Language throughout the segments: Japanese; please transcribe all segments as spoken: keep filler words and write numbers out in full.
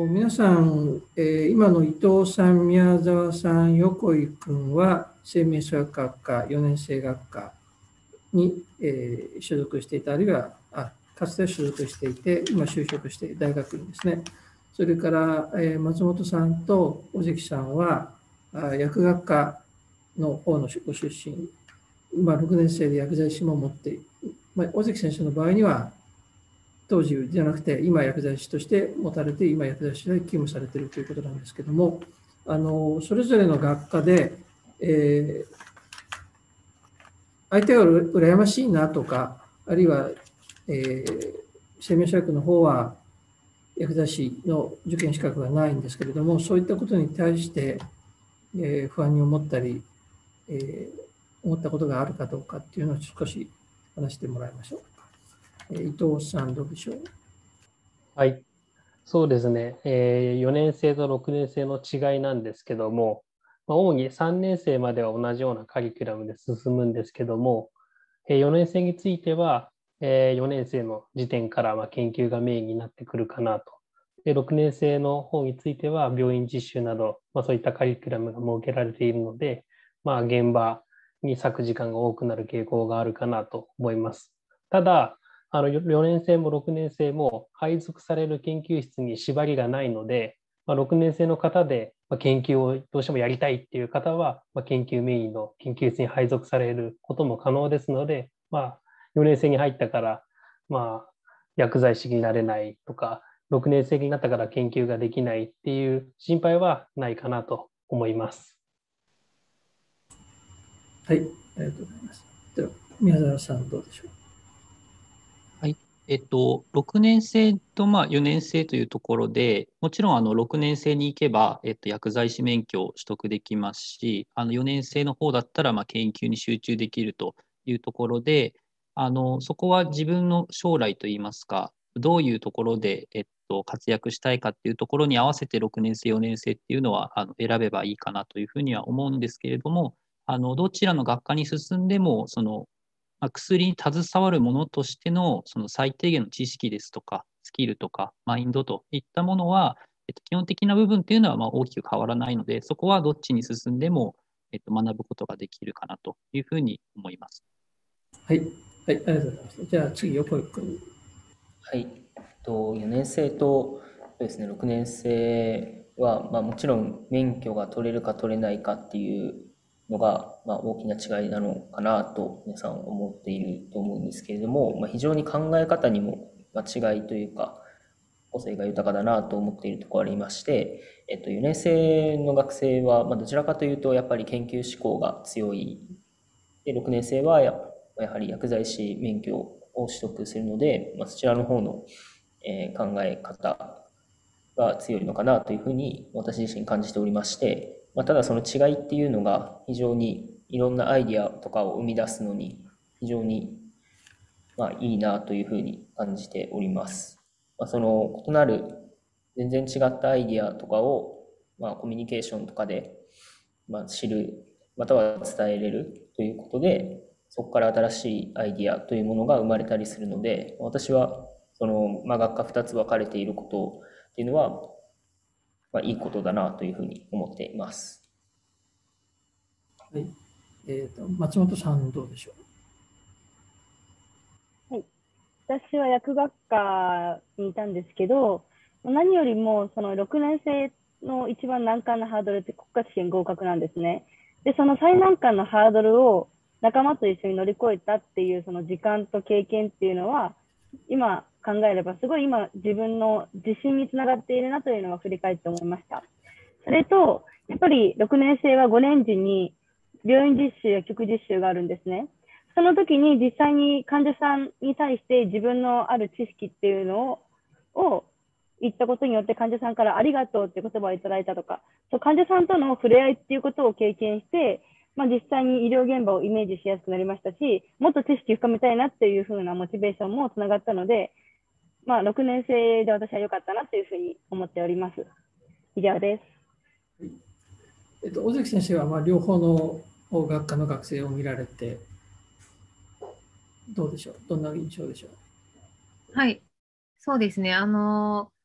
皆さん、えー今の伊藤さん、宮沢さん、横井君は生命社学科よねん生学科に、えー所属していた、あるいはあかつて所属していて、今就職している大学院ですね。それから、えー松本さんと尾関さんはあ薬学科の方のご出身、今ろくねん生で薬剤師も持っている、まあ、尾関先生の場合には当時じゃなくて、今薬剤師として持たれて、今薬剤師で勤務されているということなんですけども、あのそれぞれの学科で、えー相手がう羨ましいなとか、あるいは、えー生命社学の方は薬剤師の受験資格がないんですけれども、そういったことに対して、えー不安に思ったり、えー思ったことがあるかどうかっていうのを少し話してもらいましょう。えー伊藤さん、どうでしょう。 はい、そうですね。えー、よねん生とろくねん生の違いなんですけども、まあ、主にさんねん生までは同じようなカリキュラムで進むんですけども、えー、よねん生については、えー、よねん生の時点からまあ研究がメインになってくるかなと。で、ろくねん生の方については病院実習など、まあ、そういったカリキュラムが設けられているので、まあ、現場に割く時間が多くなる傾向があるかなと思います。ただ、あのよねん生もろくねん生も配属される研究室に縛りがないので、まあ、ろくねん生の方で研究をどうしてもやりたいっていう方は、まあ、研究メインの研究室に配属されることも可能ですので、まあ、よねん生に入ったから、まあ、薬剤師になれないとか、ろくねん生になったから研究ができないっていう心配はないかなと思います。 はい、ありがとうございます。では、宮沢さん、どうでしょう。 はい。えっと、ろくねん生とまあよねん生というところで、もちろんあのろくねん生に行けば、えっと、薬剤師免許を取得できますし、あのよねん生の方だったらまあ研究に集中できるというところで、あのそこは自分の将来といいますか、どういうところで、えっと、活躍したいかっていうところに合わせてろくねん生、よねん生っていうのはあの選べばいいかなというふうには思うんですけれども、あのどちらの学科に進んでも、そのまあ、薬に携わるものとしてのその最低限の知識ですとか、スキルとか、マインドといったものは、えっと、基本的な部分っていうのはまあ大きく変わらないので、そこはどっちに進んでも、えっと、学ぶことができるかなというふうに思います。 はい、はい、ありがとうございます。じゃあ次、横井君。 はい。えっと、よねん生とそうですね、ろくねん生は、まあ、もちろん免許が取れるか取れないかっていうのが、まあ、大きな違いなのかなと皆さん思っていると思うんですけれども、まあ、非常に考え方にもまあ違いというか、個性が豊かだなと思っているところがありまして、えっと、よねん生の学生は、まあ、どちらかというとやっぱり研究志向が強い。で、ろくねん生はややはり薬剤師免許を取得するので、まあ、そちらの方の、えー考え方が強いのかなというふうに私自身感じておりまして、まあ、ただその違いっていうのが非常にいろんなアイディアとかを生み出すのに非常にまあいいなというふうに感じております。まあ、その異なる全然違ったアイディアとかを、まあ、コミュニケーションとかで、まあ、知る、または伝えれるということで、そこから新しいアイディアというものが生まれたりするので、私はその、まあ、学科ふたつ分かれていることっていうのは、まあ、いいことだなというふうに思っています。 はい、えーと、松本さん、どうでしょはい、私は薬学科にいたんですけど、何よりもそのろくねん生の一番難関のハードルって国家試験合格なんですね。で、その最難関のハードルを仲間と一緒に乗り越えたっていうその時間と経験っていうのは、今考えればすごい今自分の自信につながっているなというのは振り返って思いました。それと、やっぱりろくねん生はごねん時に病院実習や局実習があるんですね。その時に実際に患者さんに対して自分のある知識っていうのをを言ったことによって患者さんからありがとうって言葉をいただいたとか、そう患者さんとの触れ合いっていうことを経験して、まあ、実際に医療現場をイメージしやすくなりましたし、もっと知識を深めたいなっていう風なモチベーションもつながったので、まあ、ろくねん生で私は良かったなというふうに思っております。以上です。 う。えっと、尾関先生はまあ両方の学科の学生を見られて、どうでしょう、どんな印象でしょう。 はい、そうですね。あの、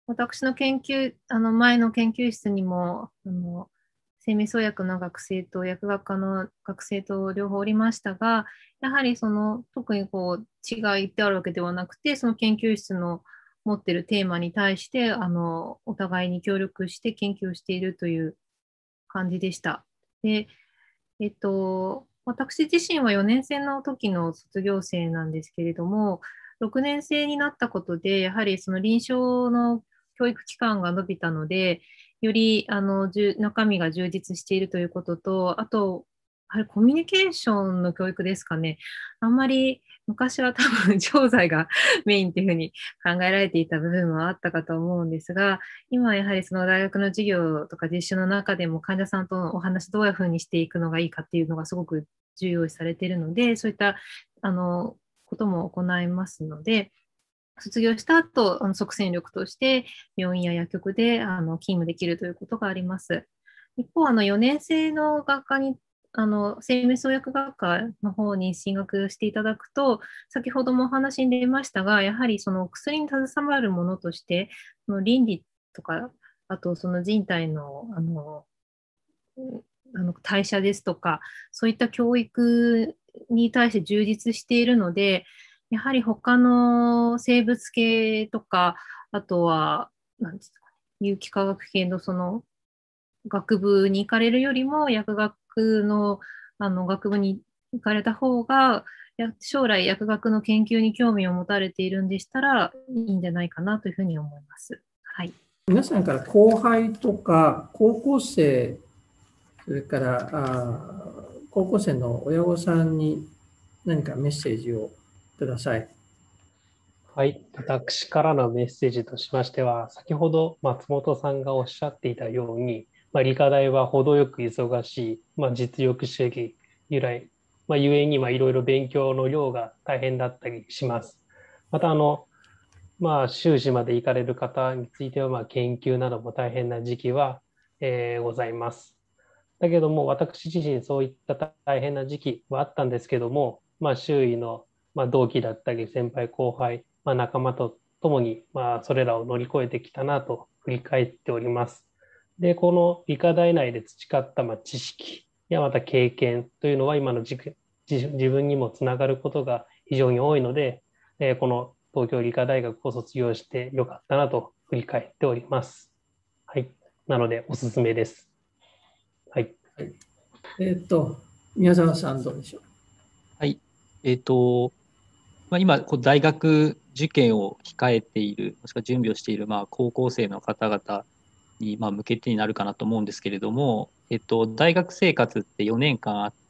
私の研究、あの前の研究室にも、あの生命創薬の学生と薬学科の学生と両方おりましたが、やはりその特にこう違いってあるわけではなくて、その研究室の持っているテーマに対してあのお互いに協力して研究をしているという感じでした。で、えっと、私自身はよねん生の時の卒業生なんですけれども、ろくねん生になったことで、やはりその臨床の教育期間が伸びたので、よりあのじゅ中身が充実しているということと、あと、あれコミュニケーションの教育ですかね。あんまり昔は多分調剤がメインというふうに考えられていた部分はあったかと思うんですが、今はやはりその大学の授業とか実習の中でも患者さんとのお話どういうふうにしていくのがいいかっていうのがすごく重要視されているので、そういったあのことも行いますので、卒業した後、あの即戦力として病院や薬局であの勤務できるということがあります。一方、あのよねん生の学科にあの生命創薬学科の方に進学していただくと、先ほどもお話に出ましたが、やはりその薬に携わるものとして、その倫理とか、あとその人体のあのあの代謝ですとか、そういった教育に対して充実しているので、やはり他の生物系とか、あとは、なんですかね、有機化学系のその学部に行かれるよりも、薬学のあの学部に行かれた方が、将来薬学の研究に興味を持たれているんでしたらいいんじゃないかなというふうに思います。はい。 皆さんから後輩とか高校生、それからあ高校生の親御さんに何かメッセージをください。 はい、私からのメッセージとしましては、先ほど松本さんがおっしゃっていたように、まあ、理科大は程よく忙しい、まあ、実力主義由来、まあ、ゆえにいろいろ勉強の量が大変だったりします。またあの、まあ、修士まで行かれる方については、まあ、研究なども大変な時期は、えーございます。だけども、私自身そういった大変な時期はあったんですけども、まあ、周囲の、まあ、同期だったり、先輩後輩、まあ、仲間と共に、まあ、それらを乗り越えてきたなと振り返っております。で、この理科大内で培った、まあ、知識やまた経験というのは、今の自自分にもつながることが非常に多いので、えーこの東京理科大学を卒業してよかったなと振り返っております。はい。なので、おすすめです。はい。 はい、えっと、宮沢さんどうでしょう。 はい。えっと、まあ、今、こう大学受験を控えている、もしくは準備をしている、まあ、高校生の方々に、まあ、向けてになるかなと思うんですけれども、えっと、大学生活ってよねんかんあって、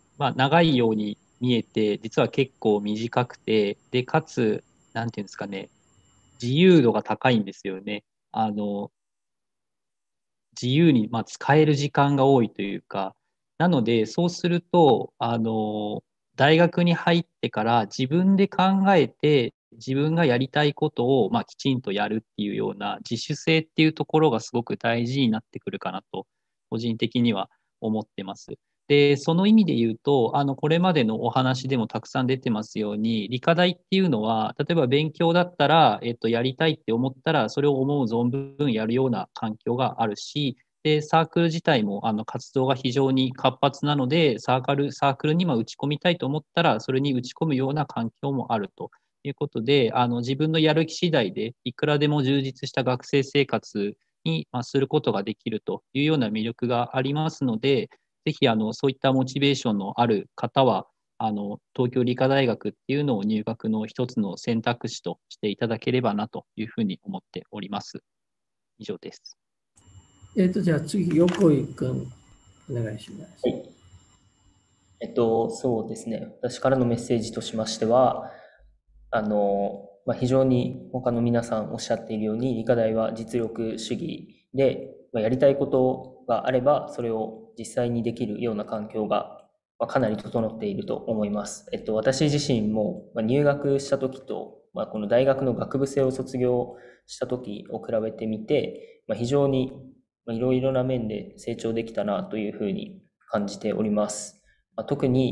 まあ、長いように見えて、実は結構短くて、で、かつ、なんていうんですかね、自由度が高いんですよね。あの、自由に、まあ、使える時間が多いというか、なので、そうすると、あの、大学に入ってから自分で考えて、自分がやりたいことを、まあ、きちんとやるっていうような自主性っていうところがすごく大事になってくるかなと、個人的には思ってます。で、その意味で言うと、あの、これまでのお話でもたくさん出てますように、理科大っていうのは、例えば勉強だったら、えっと、やりたいって思ったら、それを思う存分やるような環境があるし、で、サークル自体も、あの、活動が非常に活発なので、サークル、サークルにまあ打ち込みたいと思ったら、それに打ち込むような環境もあるということで、あの、自分のやる気次第で、いくらでも充実した学生生活に、まあ、することができるというような魅力がありますので、ぜひ、あの、そういったモチベーションのある方は、あの、東京理科大学っていうのを入学の一つの選択肢としていただければなというふうに思っております。以上です。 えっと、じゃあ次、横井君、お願いします。 はい。えっと、そうですね。私からのメッセージとしましては、あの、まあ、非常に他の皆さんおっしゃっているように、理科大は実力主義で、まあ、やりたいことがあれば、それを実際にできるような環境が、まあ、かなり整っていると思います。えっと、私自身も、まあ、入学した時と、まあ、この大学の学部生を卒業した時を比べてみて、まあ、非常にいろいろな面で成長できたなというふうに感じております。まあ、特に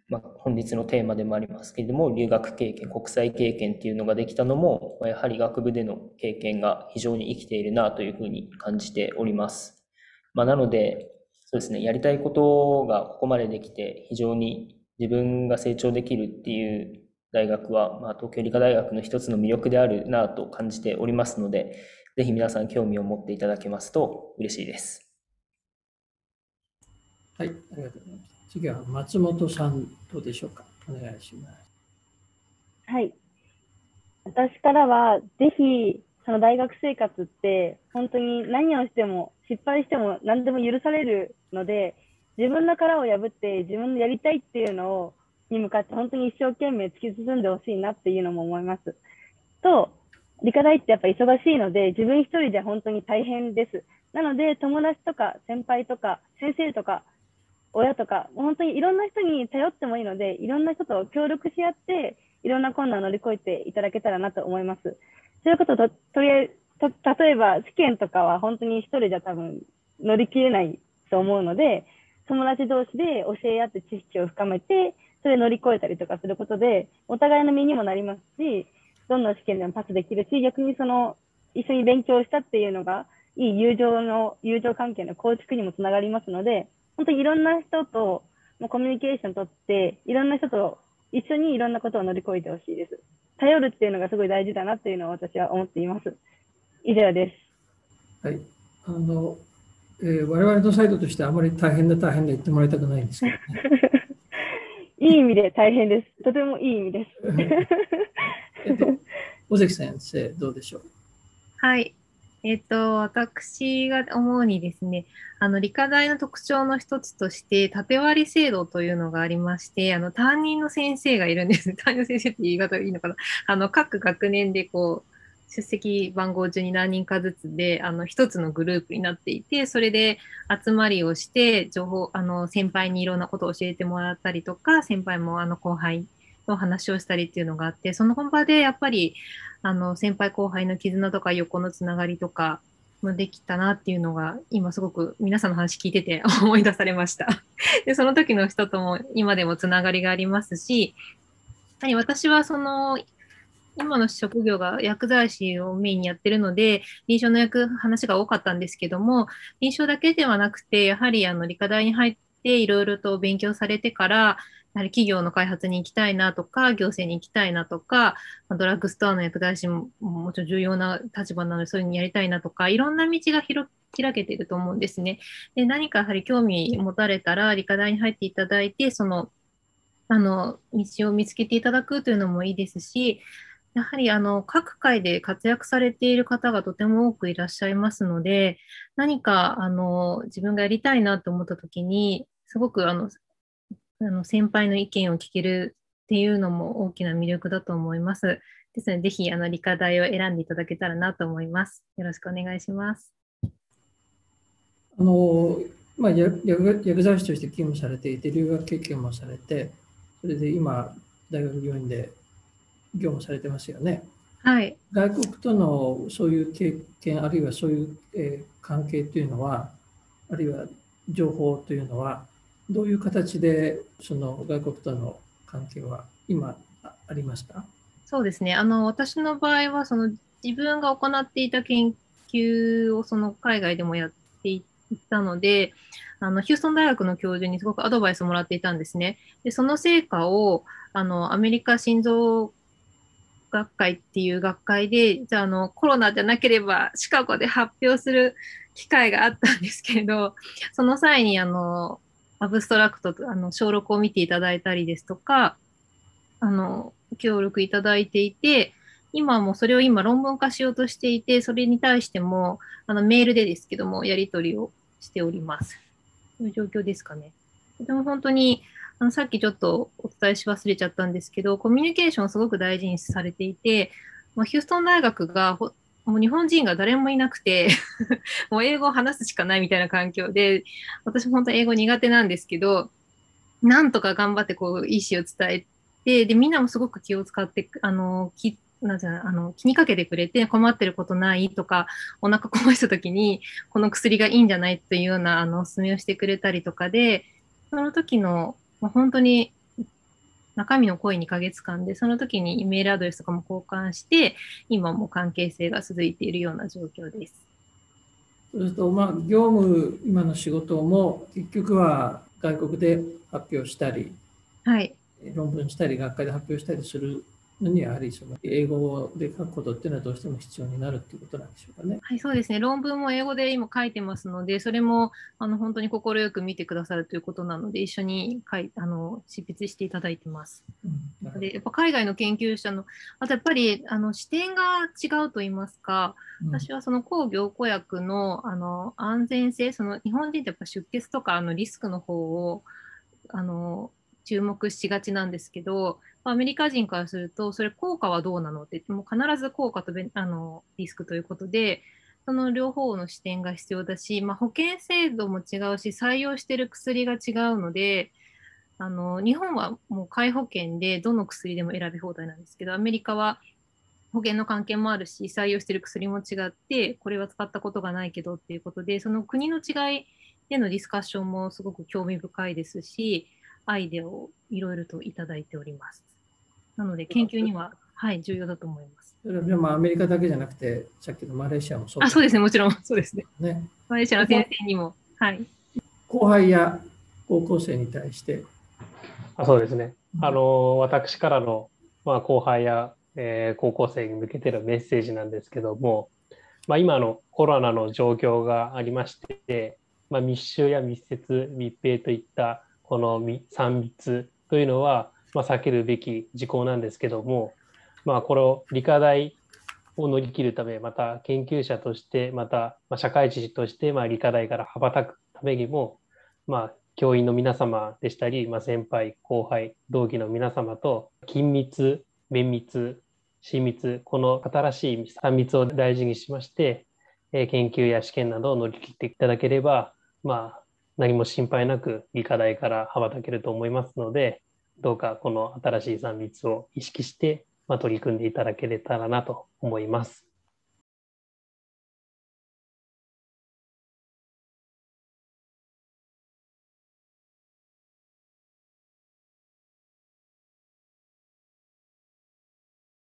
まあ、本日のテーマでもありますけれども、留学経験、国際経験っていうのができたのも、やはり学部での経験が非常に生きているなというふうに感じております。まあ、なので、そうですね、やりたいことがここまでできて、非常に自分が成長できるっていう大学は、まあ、東京理科大学の一つの魅力であるなと感じておりますので、ぜひ皆さん興味を持っていただけますと嬉しいです。 はい、ありがとうございます。次は松本さん、どうでしょうか。お願いします。 はい。私からは、ぜひ、その大学生活って、本当に何をしても、失敗しても何でも許されるので、自分の殻を破って、自分のやりたいっていうのを、に向かって本当に一生懸命突き進んでほしいなっていうのも思います。と、理科大ってやっぱ忙しいので、自分一人で本当に大変です。なので、友達とか先輩とか先生とか親とか、本当にいろんな人に頼ってもいいので、いろんな人と協力し合って、いろんな困難を乗り越えていただけたらなと思います。そういうことと、とりあえず、例えば試験とかは本当に一人じゃ多分乗り切れないと思うので、友達同士で教え合って知識を深めて、それを乗り越えたりとかすることで、お互いの身にもなりますし、どんな試験でもパスできるし、逆にその、一緒に勉強したっていうのが、いい友情の、友情関係の構築にもつながりますので、本当にいろんな人ともうコミュニケーション取って、いろんな人と一緒にいろんなことを乗り越えてほしいです。頼るっていうのがすごい大事だなっていうのを私は思っています。以上です。 はい。あの、えー、我々のサイドとしてはあまり大変だ大変だ言ってもらいたくないんですけど、ね、 いい意味で大変です。とてもいい意味です。 えっと、尾関先生、どうでしょう。 はい。えっと、私が思うにですね、あの、理科大の特徴の一つとして、縦割り制度というのがありまして、あの、担任の先生がいるんです。担任の先生って言い方がいいのかな。あの、各学年でこう、出席番号順に何人かずつで、あの、一つのグループになっていて、それで集まりをして、情報、あの、先輩にいろんなことを教えてもらったりとか、先輩もあの、後輩の話をしたりっていうのがあって、その場でやっぱり、あの、先輩後輩の絆とか横のつながりとかもできたなっていうのが、今すごく皆さんの話聞いてて思い出されました。で、その時の人とも今でもつながりがありますし、やはり私はその、今の職業が薬剤師をメインにやってるので、臨床の役話が多かったんですけども、臨床だけではなくて、やはりあの理科大に入っていろいろと勉強されてから、やはり企業の開発に行きたいなとか、行政に行きたいなとか、ドラッグストアの薬剤師ももちろん重要な立場なので、そういうのにやりたいなとか、いろんな道が広開けていると思うんですね。で、何かやはり興味持たれたら、理科大に入っていただいて、その、あの、道を見つけていただくというのもいいですし、やはりあの各界で活躍されている方がとても多くいらっしゃいますので、何かあの自分がやりたいなと思ったときに、すごくあのあの先輩の意見を聞けるっていうのも大きな魅力だと思います。ですので、ぜひあの理科大を選んでいただけたらなと思います。よろしくお願いします。 あのまあ、薬剤師として勤務されていて、留学経験もされて、それで今、大学病院で業務されてますよね。 はい。 外国とのそういう経験、あるいはそういう、えー、関係というのは、あるいは情報というのは、どういう形でその外国との関係は今ありますか？ そうですね。あの、私の場合は、その自分が行っていた研究をその海外でもやっていったので、あの、ヒューストン大学の教授にすごくアドバイスをもらっていたんですね。で、その成果を、あの、アメリカ心臓学会っていう学会で、じゃあ、あの、コロナじゃなければシカゴで発表する機会があったんですけれど、その際に、あの、アブストラクト、あの、小録を見ていただいたりですとか、あの、協力いただいていて、今もそれを今論文化しようとしていて、それに対しても、あの、メールでですけども、やり取りをしております。という状況ですかね。でも本当に、あのさっきちょっとお伝えし忘れちゃったんですけど、コミュニケーションをすごく大事にされていて、まあ、ヒューストン大学がほもう日本人が誰もいなくてもう英語を話すしかないみたいな環境で、私本当英語苦手なんですけど、なんとか頑張ってこう意思を伝えて、で、みんなもすごく気を使って、あの、きなんじゃあの気にかけてくれて、困ってることないとか、お腹壊した時にこの薬がいいんじゃないというようなあのお勧めをしてくれたりとかで、その時の、まあ、本当に中身の濃いにかげつかんで、その時にメールアドレスとかも交換して、今も関係性が続いているような状況です。 そうすると、まあ、業務、今の仕事も結局は外国で発表したり、 はい。 論文したり、学会で発表したりするのに、やはりその英語で書くことっていうのはどうしても必要になるっていうことなんでしょうかね。 はい、そうですね。論文も英語で今書いてますので、それもあの本当に快く見てくださるということなので、一緒に書いあの執筆していただいてます。 うん、 で、やっぱ海外の研究者の、あとやっぱりあの視点が違うと言いますか、 うん、 私はその抗凝固薬のあの安全性、その日本人ってやっぱ出血とかあのリスクの方をあの注目しがちなんですけど、アメリカ人からすると、それ効果はどうなのって言っても、必ず効果とベあのリスクということで、その両方の視点が必要だし、まあ、保険制度も違うし、採用している薬が違うので、あの日本はもう皆保険でどの薬でも選び放題なんですけど、アメリカは保険の関係もあるし、採用している薬も違って、これは使ったことがないけどっていうことで、その国の違いでのディスカッションもすごく興味深いですし、アイデアをいろいろといただいております。なので、研究には、はい、重要だと思います。 それはまあアメリカだけじゃなくて、さっきのマレーシアもそうあ、そうですね、もちろん、そうですね。 ね。 マレーシアの先生にも、はい。 後輩や高校生に対して。 あ、そうですね。あの、私からの、まあ、後輩や、えー高校生に向けてのメッセージなんですけども、まあ、今のコロナの状況がありまして、まあ、密集や密接、密閉といったこのさん密というのは、まあ、避けるべき事項なんですけども、まあ、これを理科大を乗り切るため、また研究者として、また、まあ、社会人として、まあ、理科大から羽ばたくためにも、まあ、教員の皆様でしたり、まあ、先輩、後輩、同期の皆様と緊密、綿密、親密、この新しいさん密を大事にしまして、えー研究や試験などを乗り切っていただければ、まあ、何も心配なく理科大から羽ばたけると思いますので、どうかこの新しいさん密を意識して、まあ、取り組んでいただけたらなと思います。